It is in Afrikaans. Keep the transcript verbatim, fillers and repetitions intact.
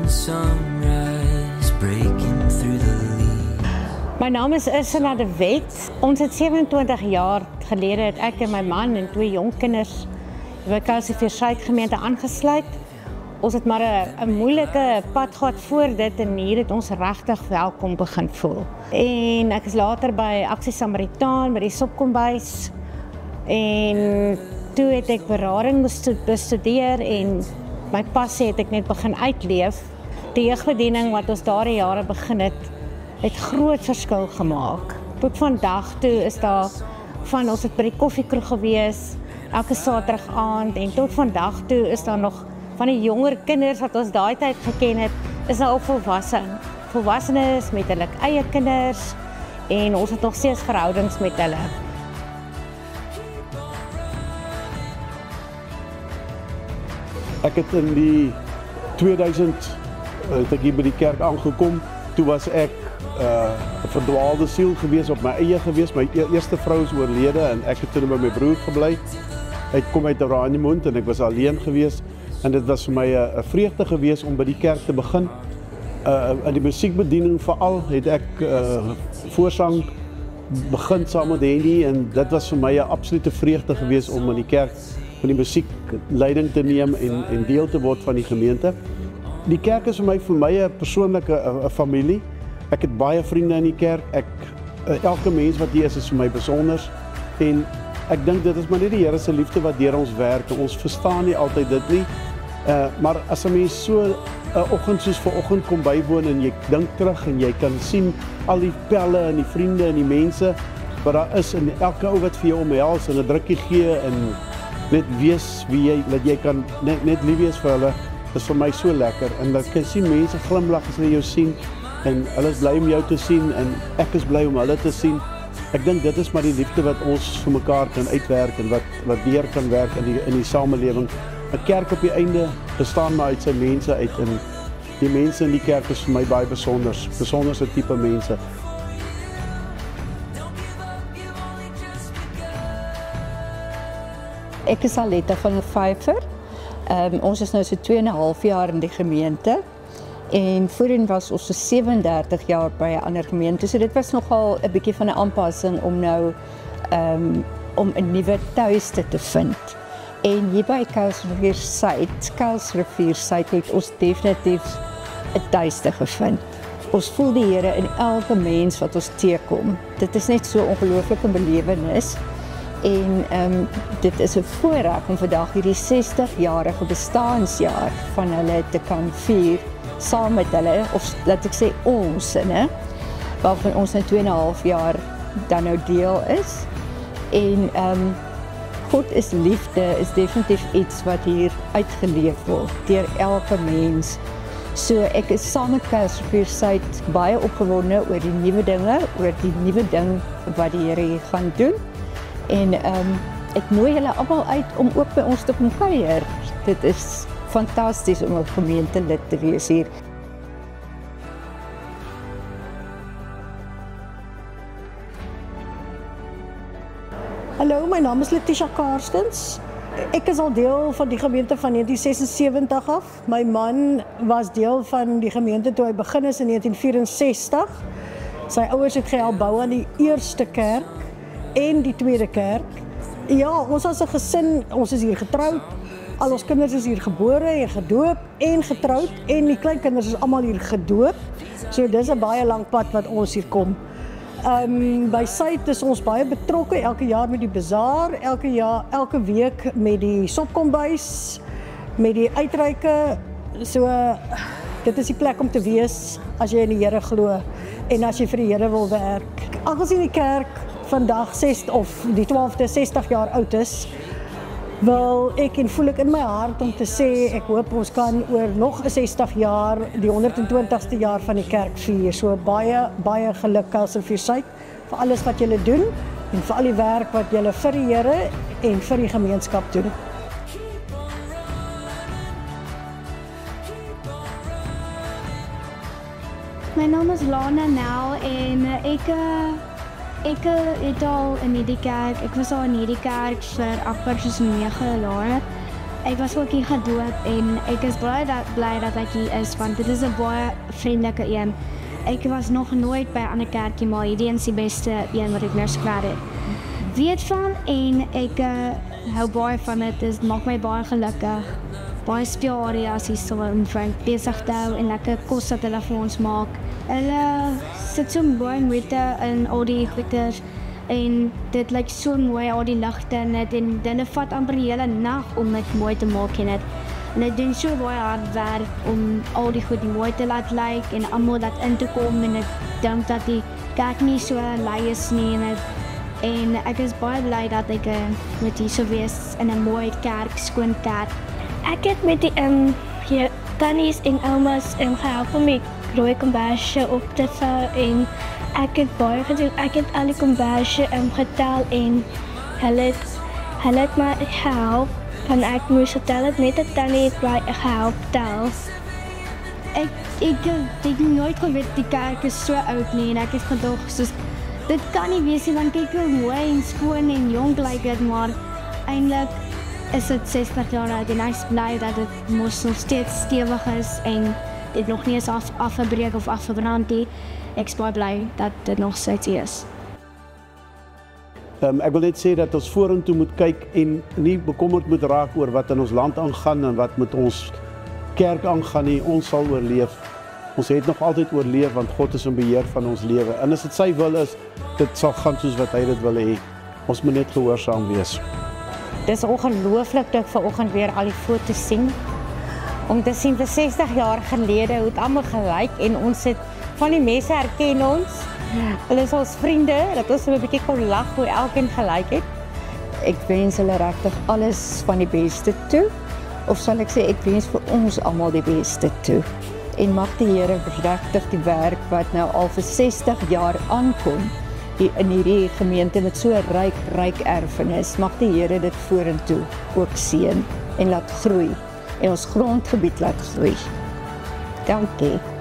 sunrise breaking through the leaves. My naam is Ursula de Wet. Ons het sewenentwintig jaar gelede het ek en my man en twee jong kinders by Kuilsrivier gemeente aangesluit. Ons het maar 'n 'n moeilike pad gehad voor dit en hier het ons regtig welkom begin voel. En ek is later by Aksie Samaritaan by die Sopkombuis en toe het ek berading bestudeer en my passie het ek net begin uitleef. Die jeugbediening wat ons daardie jare begin het, het groot verskil gemaak. Tot vandag toe is daar van ons het by die koffiekroeg gewees, elke Saterdag aand en tot vandag toe is daar nog van die jonger kinders wat ons daai tyd geken het, is nou ook volwasse. Volwassenes met hulle eie kinders en ons het nog steeds verhoudings met hulle. Ek het in die tweeduisend het ek hier by die kerk aangekom. Toe was ek 'n uh, verdwaalde siel gewees, op my eie gewees. My eerste vrou is oorlede en ek het toe by my broer gebly. Hy kom uit Oraniemond en ek was alleen gewees. En dit was vir my 'n vreugde gewees om by die kerk te begin. Uh, in die musiekbediening veral het ek uh, voorsang begin saam met Henny en dit was vir my 'n absolute vreugde gewees om in die kerk van die musiekleiding te neem en, en deel te word van die gemeente. Die kerk is vir my vir my 'n persoonlike 'n familie. Ek het baie vriende in die kerk. Ek elke mens wat hier is is vir my besonder en ek dink dit is maar net die Here se liefde wat deur ons werk. Ons verstaan nie altyd dit nie. Uh, maar as 'n mens so 'n uh, oggend soos vanoggend kom bywoon en jy dink terug en jy kan sien al die pelle en die vriende en die mense wat daar is en elke ou wat vir jou omhels en 'n drukkie gee en net wees wie jy dat jy kan net net lief wees vir hulle is vir my so lekker en dat kan sien mense glimlag as hulle jou sien en hulle is bly om jou te sien en ek is bly om hulle te sien. Ek dink dit is maar die liefde wat ons vir mekaar kan uitwerk en wat wat deur kan werk in die in die samelewing. 'n Kerk op die einde bestaan maar uit sy mense uit en die mense in die kerk is vir my baie besonder, besonderse tipe mense. Ek is Aletta van der Vyver. Um, ons is nou so twee en 'n half jaar in die gemeente. En voorheen was ons so sewendertig jaar by 'n ander gemeente. So dit was nogal 'n bietjie van 'n aanpassing om nou um, om 'n nuwe tuiste te vind. En hier by Kuilsrivier Suid, Kuilsrivier Suid het ons definitief 'n tuiste gevind. Ons voel die Here in elke mens wat ons teekom. Dit is net so 'n ongelooflike belewenis. En um, dit is 'n voorreg om vandag hierdie sestig-jarige bestaansjaar van hulle te kan vier saam met hulle, of laat ek sê ons, né? Waarvan ons nou twee en 'n half jaar dan nou deel is. En um, God is liefde is definitief iets wat hier uitgeleef word deur elke mens. So ek is saam met Kuilsrivier Suid baie opgewonde oor die nuwe dinge, oor die nuwe ding wat die Here hier gaan doen. En um, ek nooi julle almal uit om ook by ons te kom kuier. Dit is fantasties om 'n gemeentelid te wees hier. Hallo, my naam is Letitia Karstens. Ek is al deel van die gemeente van negentien sesensewentig af. My man was deel van die gemeente toe hy begin is in negentien vierensestig. Sy ouers het gehelp bou aan die eerste kerk en die tweede kerk. Ja, ons as 'n gesin, ons is hier getroud. Al ons kinders is hier gebore en gedoop en getroud en die kleinkinders is almal hier gedoop. So dis 'n baie lang pad wat ons hier kom. Um, by Suid is ons baie betrokke elke jaar met die bazaar, elke jaar, elke week met die Sopkombuis, met die uitreike. So dit is die plek om te wees as jy in die Here glo en as jy vir die Here wil werk. Aangesien die kerk vandag ses of die twaalfde sestig jaar oud is, wil ek en voel ek in my hart om te sê, ek hoop ons kan oor nog 'n sestig jaar die honderd en twintigste jaar van die kerk vier. So baie, baie geluk Kuilsrivier Suid vir alles wat julle doen en vir al die werk wat julle vir die Here en vir die gemeenskap doen. My naam is Lana Nel en ek Ek het al in hierdie kerk, ek was al in hierdie kerk vir amper soos nege jaar ek was ook hier gedoop en ek is baie dat, bly dat ek hier is, want dit is 'n baie vriendelike een. Ek was nog nooit by 'n ander kerkie, maar hierdie is die beste een wat ek nou gehoor het. Weet van en ek uh, hou baie van dit, dit maak my baie gelukkig. Baie speelareas hier so om Frank besig te hou en lekker kos wat hulle vir ons maak. Hulle sit so baie moeite in al die goeders en dit lyk so mooi, al die ligte in dit en dit vat amper die hele nag om dit mooi te maak en dit. En hulle doen so baie hard werk om al die goed mooi te laat lyk en almal dat in te kom en ek dink dat die kerk nie so lui is nie en het, en ek is baie bly dat ek uh, met hier so wees in 'n mooi kerk, skoon kerk. Ek het met die um, tannies en oumas um, gehelp om die rooi kombuisje op te vou en ek het baie gedoen. Ek het al die kombuisje um, getel en hulle het, hulle het my gehelp. Van ek moes vertel het net 'n tannie het my gehelp tel. Ek ek het nooit geweet die kerk is so oud nie en ek het gedog soos dit kan nie wees nie want kyk hoe mooi en skoon en jonk lyk dit, maar eintlik is dit sestig jaar oud en ek is bly dat dit mos nog steeds stewig is en dit nog nie is af, afgebreek of afgebrand nie. Ek is baie bly dat dit nog steeds is. Um, ek wil net sê dat ons vorentoe moet kyk en nie bekommerd moet raak oor wat in ons land aangaan en wat met ons kerk aangaan nie. Ons sal oorleef. Ons het nog altyd oorleef want God is in beheer van ons lewe. En as dit sy wil is, dit sal gaan soos wat hy dit wil hê. Ons moet net gehoorsaam wees. Dis ongelooflik dat ek vanoggend weer al die foto's sien. Om te sien vir sestig jaar gelede hoe dit almal gelyk en ons het van die mense herken ons. Hulle is ons vriende, dat ons so 'n bietjie kon lag hoe elkeen gelyk het. Ek wens hulle regtig alles van die beste toe. Of sal ek sê, ek wens vir ons almal die beste toe. En mag die Here regtig die werk wat nou al vir sestig jaar aankom, die, in hierdie gemeente met so 'n ryk, ryk erfenis, mag die Here dit vorentoe ook seën en laat groei. En ons grondgebied laat groei. Dankie.